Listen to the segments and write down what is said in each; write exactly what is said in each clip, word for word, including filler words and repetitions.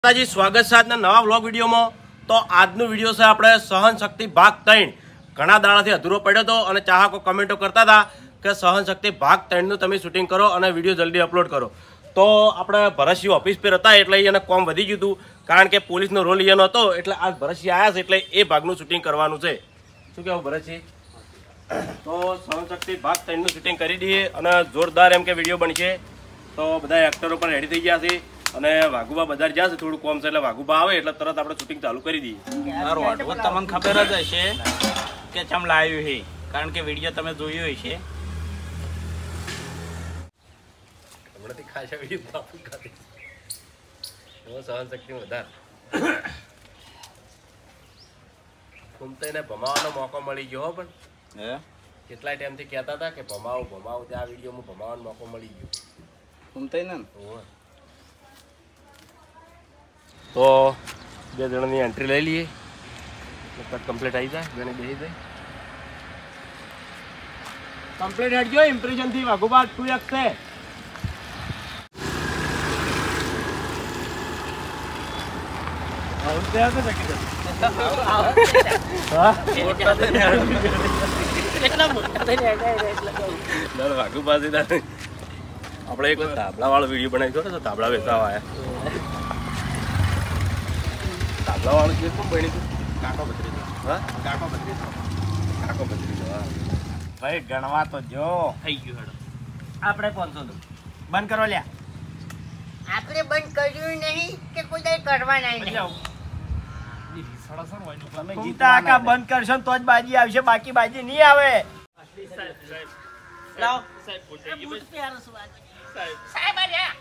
માતાજી સ્વાગત છે આજના નવા વ્લોગ વિડીયોમાં। તો આજનો વિડીયો છે આપણે સહન શક્તિ ભાગ ત્રણ। ઘણા દાડાથી અધૂરો પડ્યો હતો અને ચાહકો કમેન્ટો કરતા હતા કે સહન શક્તિ ભાગ ત્રણ નું તમે શૂટિંગ કરો અને વિડીયો જલ્દી અપલોડ કરો। તો આપણે ભરતસિંહ ઓફિસ પર હતા એટલે એને કોમ વધી ગયું હતું, કારણ કે પોલીસનો રોલ એનો હતો એટલે આજ ભરતસિંહ આવ્યા છે એટલે એ ભાગનું શૂટિંગ કરવાનું છે। શું કહેવું ભરતસિંહ? તો સહન શક્તિ ભાગ ત્રણ નું શૂટિંગ કરી દઈએ અને જોરદાર એમ કે વિડીયો બનશે। તો બધા એક્ટરો પણ રેડી થઈ ગયા છે અને વાઘુબા બજાર જ્યાં છે થોડું કોમ છે એટલે વાઘુબા આવે એટલે તરત આપણે શૂટિંગ ચાલુ કરી દઈએ। સારું આટલું તમને ખબર જ હશે કે ચમ લાવ્યું છે, કારણ કે વિડીયો તમે જોયો હશે। હમણાંથી ખાસા વિડીયો બાપુ ખાતી સહન શક્તિ વધારે ઘૂમતાઈને ભમાવાનો મોકો મળી ગયો। પણ હે કેટલા ટાઈમથી કહેતા હતા કે ભમાવો ભમાવો, ત્યાં વિડીયોમાં ભમાવાનો મોકો મળી ગયો। ઘૂમતાઈ ને તો બે જણાની એન્ટ્રી લઈ લઈએ, કમ્પ્લીટ આવી જાય, બેને બેસી જાય કમ્પ્લીટ હેડજો ઇમ્પ્રેશન થી વાઘુબા ટુ એક્સ છે। વાઘુબા આપણે એક તાબલા વાળો વિડીયો બનાવી દો ને, તાબલા વેચાવા આવ્યા। તાબલા વાળું જે કોણ બની હતું? કાકો બત્રીજો। હા કાકો બત્રીજો કાકો બત્રીજો હા ભાઈ ગણવા તો જો થઈ ગયું હેડો આપણે પાંચસો દો બંધ કરો લ્યા। આપણે બંધ કર્યું નહીં કે કોઈ દે કરવાના નહીં। તમે ગીતા આકા બંધ કરશો તો જ બાજી આવશે, બાકી બાજી નહીં આવે। લાવ સાહેબ ફૂલ થઈ ગઈ સાહેબ સાહેબ આયા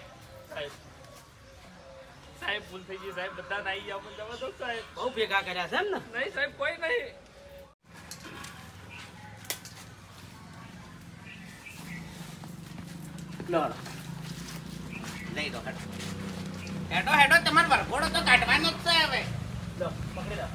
સાહેબ ભૂલ થઈ ગઈ સાહેબ, બધા આવી જાવ પણ જબરદસ્ત સાહેબ બહુ ભેગા કર્યા છે એમ ને? નહીં સાહેબ કોઈ નહીં। લઈ દો હેડો હેડો તમાર વરઘોડો તો કાઢવાનો જ છે હવે। લો પકડી લો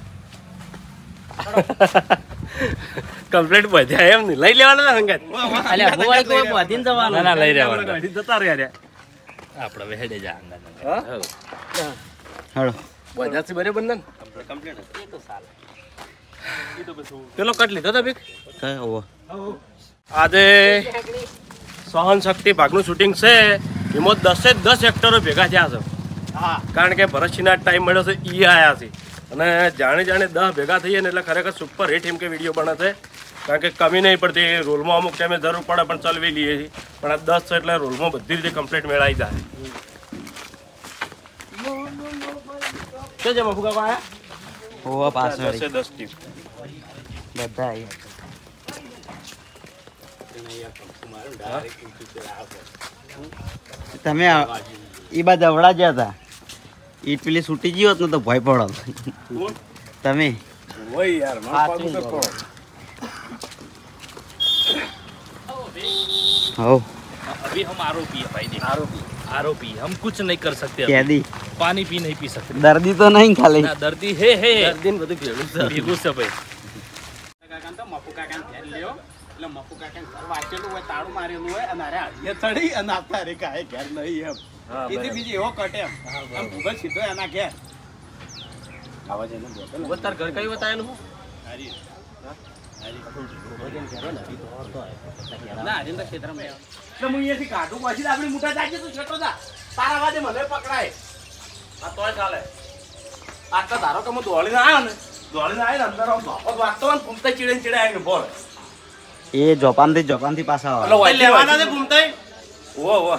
કમ્પ્લીટ બધ્યા એમ નહીં લઈ લેવાના ને સંગાત? અલ્યા હોય તો બધીને જવાનું ના ના લઈ રહેવાના જતા રહ્યા આપણે વેડે જા અંદર હા હેડો બજારથી બરાબર ને કમ્પ્લીટ એ તો સાલ એ તો બધું પેલો કટ લીધો તો ભીખ કઈ ઓવો આજે સહન શક્તિ ભાગનું શૂટિંગ છે, એમાં દસે દસ એક્ટરો ભેગા થયા છે। હા કારણ કે ભરતસિંહના ટાઈમ મળ્યો છે એ આવ્યા છે અને જાણે જાણે દસ ભેગા થઈએ ને એટલે ખરેખર સુપર હિટ એમ કે વિડીયો બને છે, કારણ કે કમી નહીં પડતી। રોલમાં અમુક ટાઈમે જરૂર પડે પણ ચલવી લઈએ છીએ, પણ આ દસ છે એટલે રોલમાં બધી રીતે કમ્પ્લીટ મેળાઈ જાય। શું છે મફુ કાકા આયા? ઓવો પાછળ દસે દસ ટીમ બધા આવી તમે એ બાદ અવડા જ હતા ઈટ પેલી છૂટી ગયો હોત ને તો ભય પડો તમે ઓય યાર મારા પાછું તો પડો हो अभी हम आरोपी है भाई, देखो आरोपी आरोपी हम कुछ नहीं कर सकते अभी। कैदी पानी भी नहीं पी सकते दर्दी तो नहीं खाली ना दर्दी है है દર્દીને બધું ભેળું છે भीगू से भाई કાકા તો મફુ કાકા ધ્યાન લ્યો એટલે મફુ કાકા ઘર વાંચેલું હોય, તાળું મારેલું હોય અને અરે હાથે ચડી અને આપતા રે કાય ઘેર નહીં એમ એથી બીજી એવો કટે એમ આમ ભૂગલ સીધો એના ઘેર આવા જઈને બોતલ તાર ઘર કઈ બતાવેલું હું હારી ના હરીન તો ક્ષેત્રમાં એટલે હું અહીંયાથી કાઢું પછી આપણી મોટા જાગે તું છેટો જા તારા વાદે મને પકડાય આ તોય ચાલે। આટલા ધારો કે હું દોડીને આવ્યો ને દોડીને આવ્યો ને અંદર આમ બાપો વાગતો હોય ને ફૂમતા ચીડે ચીડે આવીને બોલ એ જોપાનથી જોપાનથી પાછા એટલે ઓય લેવાના છે ઘૂમતાઈ ઓ ઓ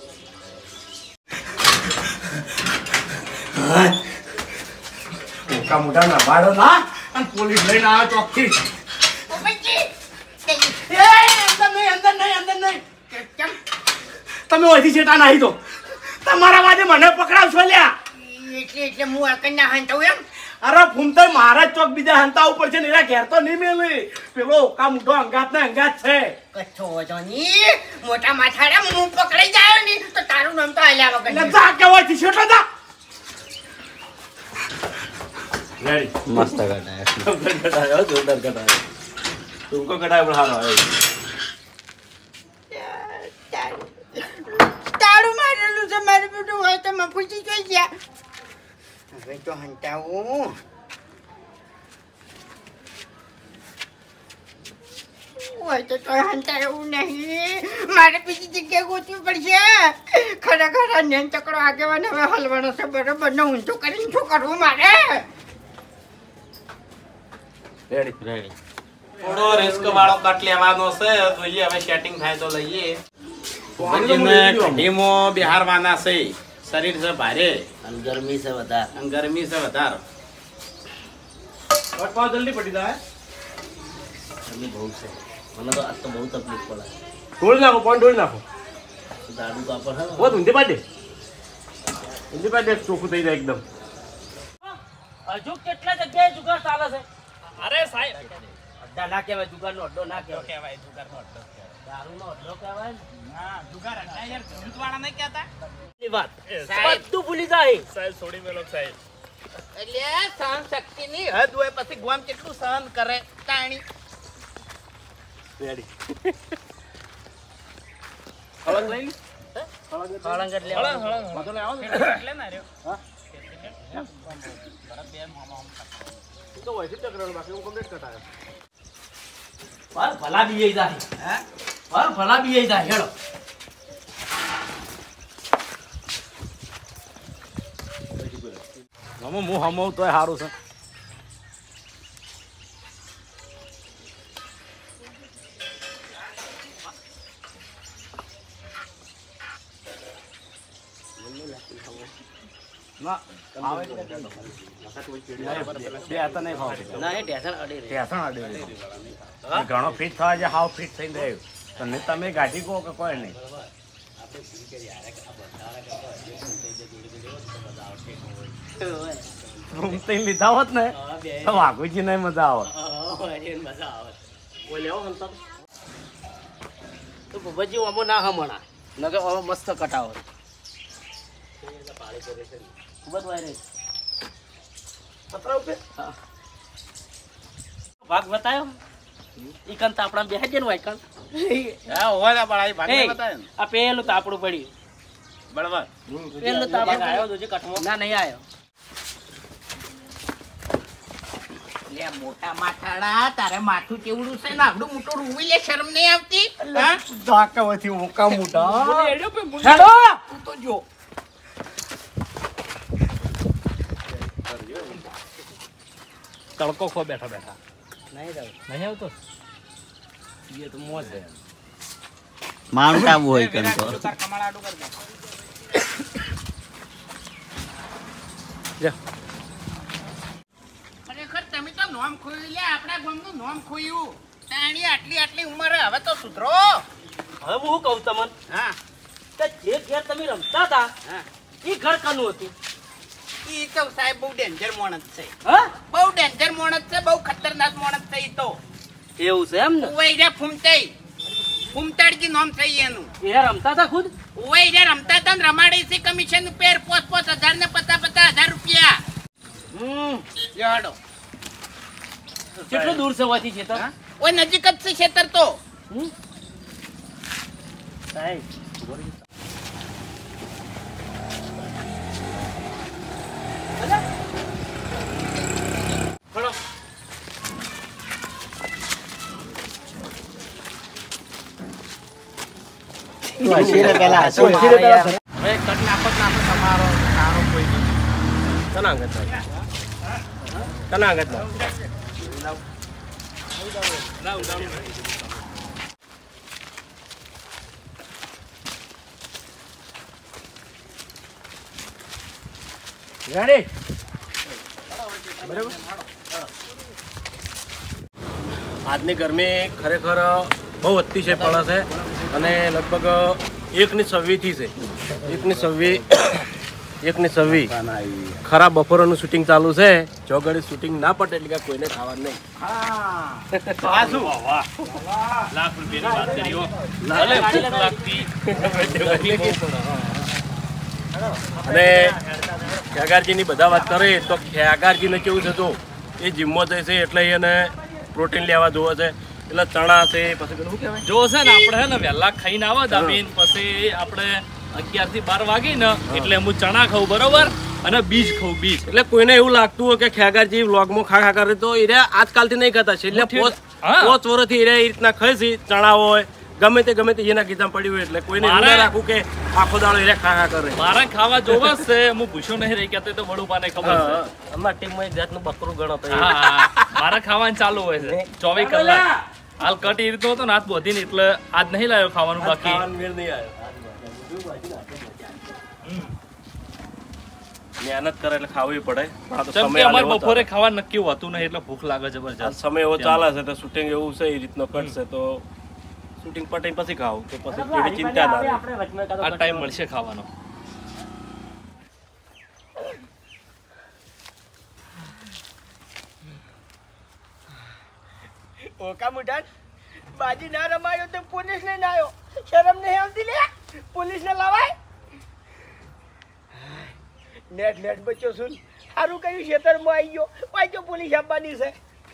મોટા મોટા ના બાળો ના અને પોલીસ લઈને આવે ચોકથી ઓપનજી એ અંદર નહીં અંદર નહીં અંદર નહીં કેમ તમે ઓથી છેટા નાહી દો તમારા વાદે મને પકડાવશો લ્યા એટલે એટલે હું અકન ના હંતાવ એમ? અરે ફૂમતાઈ મારા ચોક બીજા હંતા ઉપર છે ને એના ઘેર તો નહીં મેલી પેલો ઓકા મોટો અંગાત ને અંગાત છે કચ્છો વજોની મોટા માથાડા હું પકડાઈ જાય ને તો તારું નામ તો આલ્યા વગર એટલે જા કે ઓથી છેટો જા રેડી મસ્ત કટાય કટાયો જોરદાર કટાયો तुमको कटाई बढ़ा रहा है હવે તો હંતાવું હોય તો તોય હંતાવું નહીં. મારે બીજી જગ્યાએ ગોતવી પડશે. ખરેખર આ નેન ચકડો આગેવાન હવે હલવાનો છે બરોબર ને ઊંધું કરીને શું કરવું મારે? રેડી રેડી થોડો રિસ્ક વાળો કટ લેવાનો છે. જોઈએ હવે સેટિંગ થાય તો લઈએ. ઠંડીમાં બિહારવાના છે. શરીર છે ભારે અને ગરમી છે વધારે. અને ગરમી છે વધારે. વટપાવ જલ્દી પડી જાય. ગરમી બહુ છે. મને તો આજ તો બહુ તકલીફ પડે. ઢોળ નાખો પણ ઢોળ નાખો. દાડુ તો આપણે હે બહુ ઊંધી પાડે ઊંધી પાડે ચોખ્ખું થઈ જાય એકદમ. હજુ કેટલા જગ્યાએ જુગાર ચાલે છે? અરે સાહેબ અડ્ડા ના કહેવાય, જુગારનો અડ્ડો ના કહેવાય. કહેવાય જુગારનો અડ્ડો કહેવાય. દારૂનો અડ્ડો કહેવાય ને. હા જુગાર અડ્ડા યાર જૂથવાળા નહીં કહેતા. એ વાત સાહેબ. બધું ભૂલી જાય. સાહેબ છોડી મેલો સાહેબ. એટલે સહન શક્તિની હદ હોય પછી ગોમ કેટલું સહન કરે તાણી. રેડી હળંગ લઈ હળંગ એટલે હળંગ હળંગ વાંધો નહીં, આવો ને. એટલે ના રહ્યો. તું તો વયથી ટકરાવ બાકી હું કમ્પ્લીટ કટાયો. પર ભલા બીએ જાય. હે પર ભલા બીએ જાય. હેડો હું હમવ તોય સારું છે. ના આવે બે હતા નહીં ખાવા. ના એ ટેશન અડી રહી. ટેશન અડે ઘણો ફિટ થવા છે. હાવ ફિટ થઈને રહ્યું. તમને તમે ગાડી કહો કે કોઈ નહીં. રૂમ તઈ લીધા હોત ને તો વાઘુજી નહીં મજા આવત. મજા આવે. ઓય લેવો હંતા તો બબજી ઓમો ના હમણા નકે ઓમો મસ્ત કટાવો. ખૂબ જ વાયરે પતરા ઉપર હા ભાગ બતાયો ઈ કન તો આપણા બેહે જન હોય કન હા હોય પણ આ ભાગ બતાવે ને આ પેલું તાપડું પડ્યું. બરાબર. પેલું તાપડું આવ્યો દોજે કટમો ના નહીં આવ્યો. લે મોટા માથાડા તારે માથું કેવડું છે ને આવડું મોટું રૂવી લે શરમ નહીં આવતી? હા ધાકાવાથી ઓકા મોટા. હેડો તું તો જો તડકો ખો બેઠા બેઠા નહીં જાવ નહીં આવતો. એ તો મોજ છે. માઉન્ટ આબુ હોય કન તો તાર કમાળ આડું કરી દે. ખરેખર તમે તો નોમ ખોયું લે. આપણા ગામનું નોમ ખોયું. તાણી આટલી આટલી ઉંમરે હવે તો સુધરો. હવે હું શું કહું તમને હા કે જે ઘેર તમે રમતા હતા હા એ ઘર કનું હતું? ઈ તો સાહેબ બહુ ડેન્જર માણસ છે. હા બહુ ડેન્જર માણસ છે. બહુ ખતરનાક માણસ છે ઈ તો. એવું છે એમ ને? ઉવાઈ રે ફૂમતાઈ. ફૂમતાડજી નામ છે ઈ એનું. એ રમતા હતા ખુદ? ઉવાઈ રે રમતા હતા ને રમાડે છે કમિશન ઉપર પોસ પોસ હજાર ને પચાસ પચાસ હજાર રૂપિયા. હમ યાડો કેટલું દૂર છે વાથી છે તો? ઓય નજીક જ છે ખેતર તો. હમ સાહેબ ખડો. પેલા હવે કટ નાખો નાખો તમારો સારો કોઈ નહીં. કના આગળ થાય કના આગળ થાય રેડી આજની ગરમી ખરેખર બહુ અતિશય પડે છે અને લગભગ એકની છવ્વીસથી છે એકની છવ્વીસ એકની છવ્વીસ ખરા બપોરનું શૂટિંગ ચાલુ છે. જો ઘડી શૂટિંગ ના પટે એટલે કે કોઈને ખાવાનું નહીં. આ શું? લાખ રૂપિયાની વાત કરી હો. ભલે ભૂખ લાગતી અને ખેગારજીની બધા વાત કરે તો ખેગારજીને કેવું છે તો એ જીમમાં જાય છે એટલે એને પ્રોટીન લેવા જોવે છે એટલે ચણા છે પછી પેલું શું કહેવાય જો છે ને આપણે હે ને વહેલા ખાઈને આવો દાબીન પછી આપણે અગિયાર થી બાર વાગી ને એટલે હું ચણા ખાઉં બરોબર અને બીજ ખાઉં બીજ. એટલે કોઈને એવું લાગતું હોય કે ખેગારજી વ્લોગમાં ખા ખા કરે તો એ આજકાલથી નહીં કરતા છે. એટલે પોચ હા. પોચ વર્ષથી એ રીતના ખાય છે ચણા હોય ગમે તે ગમે તે એના ગીતા પડ્યું હોય એટલે કોઈને એવું ના મારે- રાખવું કે આખો દાડો એ ખા ખા કરે. મારે ખાવા જોવા જ છે. હું પૂછ્યો નહીં રહી કે તો વડુપાને ખબર છે. અમારા ટીમમાં એક જાતનું બકરું ગણો તો હા, હા. મારે ખાવાનું ચાલુ હોય છે ચોવીસ કલાક. હાલ કટ એ રીતનો હતો ને હાથ બોધી ને એટલે આજ નહીં લાવ્યો ખાવાનું બાકી. ખાવાનો મેળ નહીં આવ્યો. મહેનત કરે એટલે ખાવી પડે પણ આ તો જેમ કે સમય અમારે આલેવો બપોરે ચાલે. ખાવા નક્કી હોતું નહીં એટલે ભૂખ લાગે આ જબરજસ્ત. સમય એવો ચાલે છે તો શૂટિંગ એવું છે એ રીતનો કટશે તો શૂટિંગ પટે પછી ખાવ તો પછી એવી ચિંતા ના રહે. આ ટાઈમ મળશે ખાવાનો. ઓકા મુઢાન બાજી ના રમાયો તો પોલીસ લઈને આવ્યો. શરમ નહીં આવતી લે પોલીસ ને લાવાય. નેટ નેટ બચ્યો છું સારું કર્યું ખેતરમાં આવી ગયો પાછો પોલીસ આપવાની છે.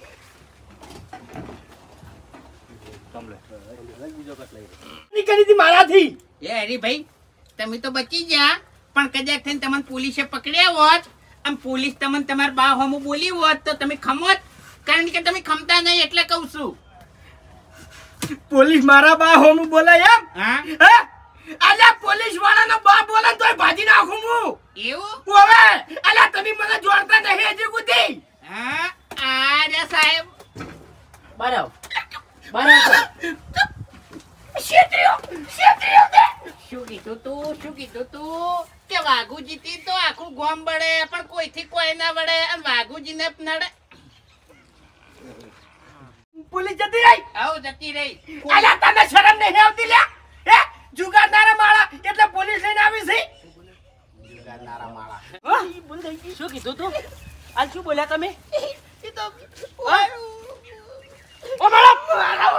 નીકળી હતી મારાથી. એ હરીભાઈ તમે તો બચી ગયા પણ કદાચ થઈને તમને પોલીસે પકડ્યા હોત આમ પોલીસ તમને તમારા બા હોમું બોલી હોત તો તમે ખમોત કારણ કે તમે ખમતા નહીં એટલે કહું છું. પોલીસ મારા બા હોમું બોલાય એમ હા અલ્યા પોલીસ વાળાનો બા બોલે તોય ભાજી નાખું હું એવું ઓવે અલ્યા તમે મને જોડતા નહીં હજી સુધી હા આરે સાહેબ બરાબર બરાબર શેત્રીઓ શેત્રીઓ દે શું કીધું તું શું કીધું તું કે વાઘુ જીતી તો આખું ગોમ બળે પણ કોઈથી કોઈ ના બળે અને વાઘુજીને નડે. પોલીસ જતી રહી આવો જતી રહી અલ્યા તને શરમ નહીં આવતી લ્યા હે જુગારનારા માળા એટલે પોલીસ લઈને આવી છે. જુગારનારા માળા શું કીધું તું આ શું બોલ્યા તમે એ તો ઓ મેડમ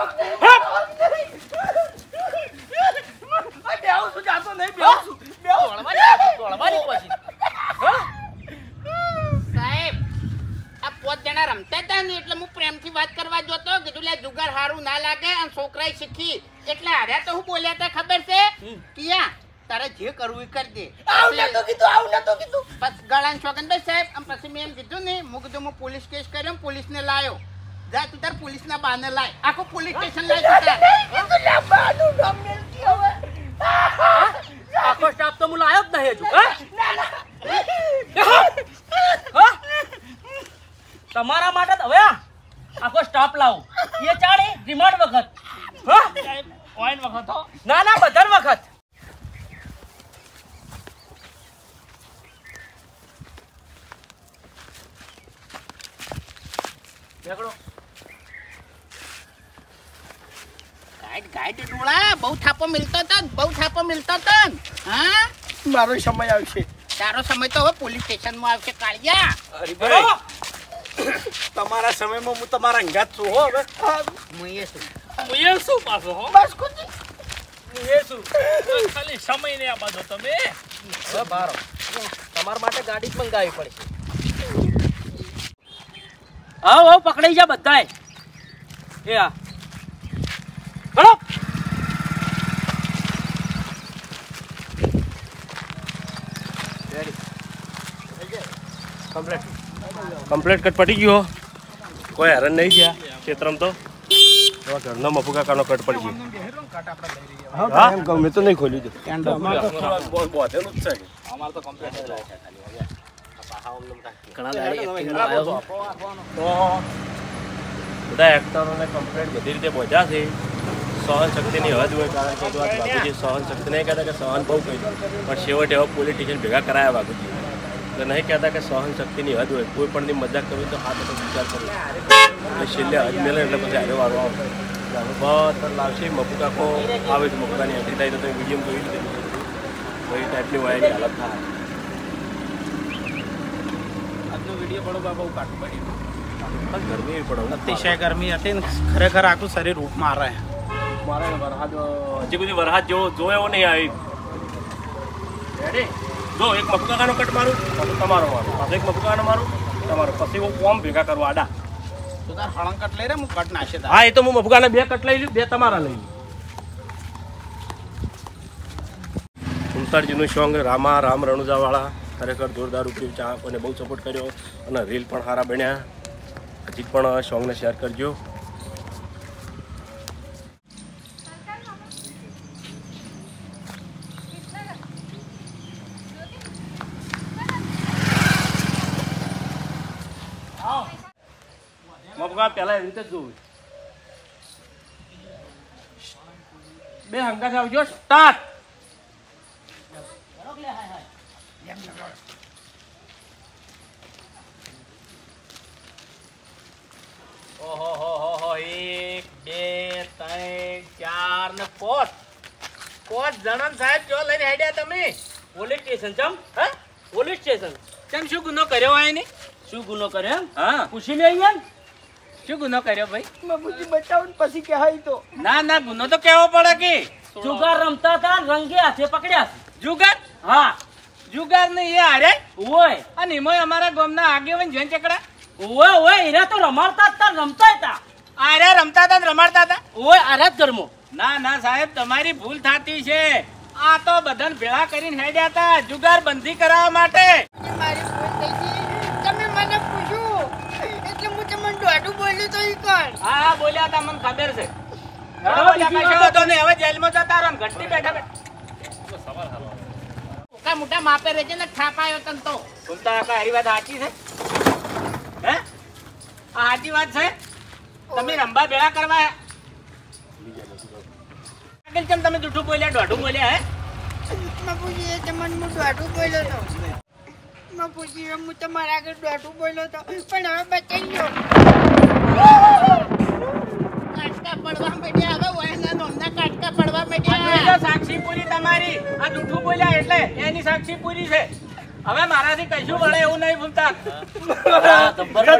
આ બેહું છું જાતો નહીં બેહું છું બેહું દોડવાની પછી સાહેબ આ પોત જણા રમતા હતા ને એટલે હું પ્રેમથી વાત કરવા જોતો કીધું લે જુગાર હારું ના લાગે અને છોકરાએ શીખી એટલે હાર્યા તો હું બોલ્યા હતા ખબર છે કિયા તારે જે કરવું એ કરી દે આવ નતો કીધું આવ નતો કીધું બસ ગળાન છોકન બસ સાહેબ આમ પછી મેં એમ કીધું ને હું કીધું હું પોલીસ કેસ કર્યો પોલીસ ને લાયો જા તું તાર પોલીસ ના બાને લાય આખો પોલીસ સ્ટેશન લાય તું તાર લે બાનું નામ મેલતી હવે આખો સ્ટાફ તો હું લાયો જ નહીં હજુ હા? તમારા માટે તો હવે આખો સ્ટાફ લાવો એ ચાલે રિમાન્ડ વખત હા? ઓઈન વખત હો. ના ના બધા વખત ગાઈડ ગાઈડ ડોળા બહુ થાપો મિલતો તો બહુ થાપો મિલતો તો હા મારો સમય આવશે. તારો સમય તો હવે પોલીસ સ્ટેશનમાં આવશે કાળિયા હરીભાઈ તમારા સમયમાં હું તમારા અંગાત છું હો હવે હું એ છું હું એ શું પાછો હો? બસ ખુદી હું એ શું? ખાલી સમય ને આ બાજુ તમે હવે બારો તમારા માટે ગાડી જ મંગાવી પડશે હા હા પકડાઈ જા બધાય એ આ હલો કમ્પ્લીટ કટ પટી ગયો કોઈ હેરાન નહીં ગયા ક્ષેત્રમાં તો હવે ઘરનો મફુ કાકાનો કટ પડી ગયો હા ગમે તો નહીં ખોલ્યું છે બોધેલું જ છે અમાર તો કમ્પ્લીટ ઘણા દાડી એક્ટિંગ આવ્યો તો બધા એક્ટરોને કમ્પ્લેટ બધી રીતે પહોંચ્યા છે સહન શક્તિની હદ હોય કારણ કે વાત બાપુજી સહન શક્તિ નહીં કહેતા કે સહન બહુ કર્યું પણ છેવટે એવા પોલિટિશિયન ભેગા કરાયા બાપુજી એટલે નહીં કહેતા કે સહન શક્તિની હદ હોય કોઈ પણની મજાક કરવી તો હાથ તો વિચાર કરવો એટલે છેલ્લે હદ મેળે એટલે પછી હારે વારો આવે બસ લાવશે મફુ કાકો આવે છે મફુકાની એન્ટ્રી થાય તો તમે વિડીયો જોઈ લીધું કઈ ટાઈપની વાયરની હાલત થાય આજનો વિડીયો પડો બહુ કાટું પડ્યું ગરમી એવી પડે અતિશય ગરમી હતી ને ખરેખર આખું શરીર રૂપ મારે મારે વરસાદ હજી બધી વરસાદ જેવો જોયો નહીં આવી જો એક મફુકાનો કટ મારું પછી તમારો મારું પાછો એક મફુકાનો મારું તમારો પછી હું ફોર્મ ભેગા કરવા આડા તો તાર હળંકટ લઈ રે હું કટ નાખે તાર હા એ તો હું મફુકાના બે કટ લઈ લઉં બે તમારા લઈ લઉં કુંતાળજીનું સોંગ રામા રામ રણુજાવાળા ખરેખર જોરદાર ઉપરી ચાહકોને બહુ સપોર્ટ કર્યો અને રીલ પણ સારા બન્યા. હજી પણ સોંગને શેર કરજો. મફુકા પહેલા એવી રીતે જ જોવું. બે હંગાથી આવજો. સ્ટાર્ટ. ઓહો હો હો હો એક બે ત્રણ ચાર ને પાંચ પાંચ જણા સાહેબ જો લઈને હેડ્યા તમે પોલીસ સ્ટેશન ચમ હા પોલીસ સ્ટેશન કેમ શું ગુનો કર્યો હોય ને? શું ગુનો કર્યો એમ હા, પૂછી લે અહીંયા શું ગુનો કર્યો ભાઈ? બાપુજી બતાવો ને પછી કે હાઈ તો ના ના, ગુનો તો કેવો પડે કે જુગાર રમતા હતા રંગે હાથે પકડ્યા જુગાર. હા જુગાર ને એ હારે ઓય અને એમાં અમારા ગામના આગેવાન જોઈને ચકડા ઓય ઓય એરા તો રમાડતા હતા રમતા હતા આરે રમતા હતા ને રમાડતા હતા. ઓય આરા જ ધર્મો ના ના સાહેબ, તમારી ભૂલ થતી છે. આ તો બધાને ભેળા કરીને હેડ્યા હતા જુગાર બંધી કરાવવા માટે. મારી ભૂલ થઈ ગઈ. તમે મને પૂછ્યું એટલે હું તમને દોઢું બોલ્યું તો ઈ કોણ? હા હા, બોલ્યા હતા, મને ખબર છે. હા, બોલ્યા, કશો વાંધો નહીં. હવે જેલમાં જતા રહો ને ઘટતી બેઠા બેઠા. મોટા મોટા માપે રહેજે ને થાપાયો તન તો. બોલતા કાકા, હારી વાત સાચી છે? હે, આ સાચી વાત છે? તમે રંબા ભેળા કરવા આગળ કેમ તમે જૂઠું બોલ્યા, દોઢું બોલ્યા? હે, બાપુજી એ તમને હું દોઢું બોલ્યો તો. બાપુજી હું તમારા આગળ દોઢું બોલ્યો તો પણ હવે બચાઈ ગયો. કાટકા પડવા માંડ્યા હવે ઓયના નોમના કાટકા પડવા આ જોઈ લો, માંડ્યા. સાક્ષી પૂરી તમારી. આ જૂઠું બોલ્યા એટલે એની સાક્ષી પૂરી છે. હવે મારાથી કશું વળે એવું નહીં ભૂલતા. ચમકારો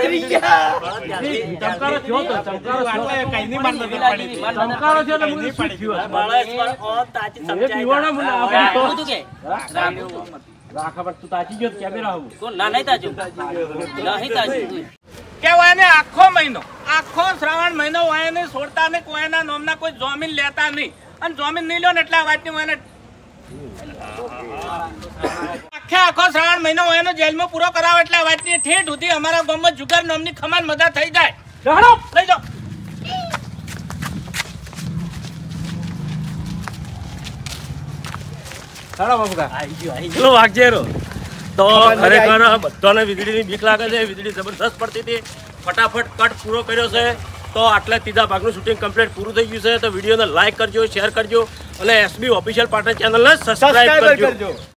થયો તો ચમકારો કઈની માર નથી પડી. ચમકારો થયો તો મને શું થયું બાળક પર ઓ તાચી સમજાય બધું કે રાખા પર તું તાચી ગયો કેમેરા આવું કોણ ના નહીં તાચું નહીં તાચું કે હોય ને આખો મહિનો આખો શ્રાવણ મહિનો હોય ને છોડતા ને કોઈના નોમના કોઈ જમીન લેતા નહીં. અને જમીન નહીં લો ને એટલે આ વાતની હોય ને આખે આખો શ્રાવણ મહિનો હોય એનો જેલમાં પૂરો કરાવો એટલે આ વાતની ઠેઠ સુધી અમારા ગામમાં જુગાર નામની ખમાન મદદ થઈ જાય. લઈ જાઓ. ચલો વાગજે રો. તો ખરેખર બધાને વીજળીની બીક લાગે છે. વીજળી જબરદસ્ત પડતી હતી. ફટાફટ કટ પૂરો કર્યો છે. તો આટલા ત્રીજા ભાગનું શૂટિંગ કમ્પ્લીટ પૂરું થઈ ગયું છે. તો વિડીયોને લાઈક કરજો, શેર કરજો અને એસબી ઓફિશિયલ પાટણ ચેનલને સબસ્ક્રાઇબ કરજો.